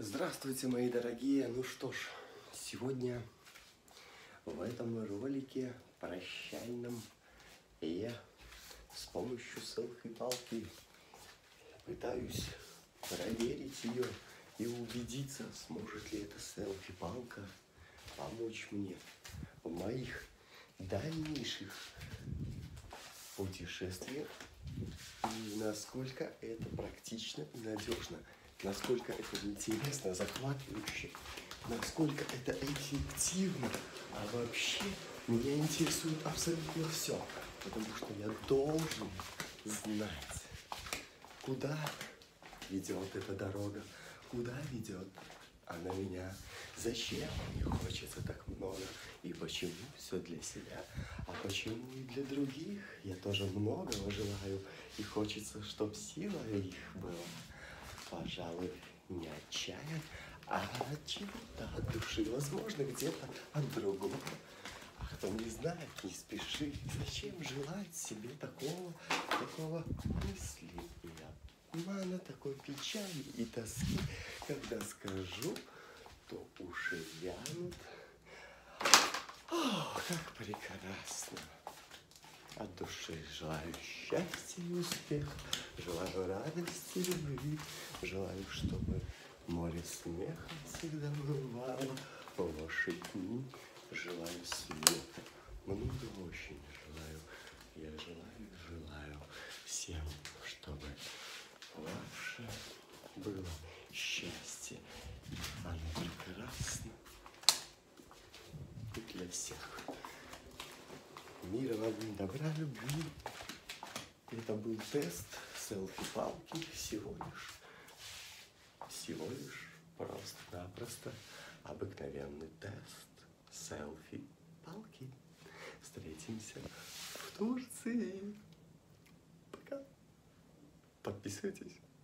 Здравствуйте, мои дорогие! Ну что ж, сегодня в этом ролике прощальном я с помощью селфи-палки пытаюсь проверить ее и убедиться, сможет ли эта селфи-палка помочь мне в моих дальнейших путешествиях и насколько это практично и надежно. Насколько это интересно, захватывающе, насколько это эффективно. А вообще меня интересует абсолютно все, потому что я должен знать, куда ведет эта дорога, куда ведет она меня, зачем мне хочется так много и почему все для себя, а почему и для других я тоже многого желаю и хочется, чтоб сила их была. Пожалуй, не от чая, а от чего-то, от души, возможно, где-то от другого. А кто не знает, не спеши. Зачем желать себе такого мысли и обмана, такой печали и тоски, когда скажу, то уши вянут. О, как прекрасно! От души желаю счастья и успеха, желаю радости и любви, желаю, чтобы море смеха всегда бывало в ваши дни, желаю света, много очень желаю, я желаю всем, чтобы ваше было счастье, оно прекрасно и для всех. Мира вам, добра, любви. Это был тест селфи-палки всего лишь просто-напросто обыкновенный тест селфи-палки. Встретимся в Турции. Пока. Подписывайтесь.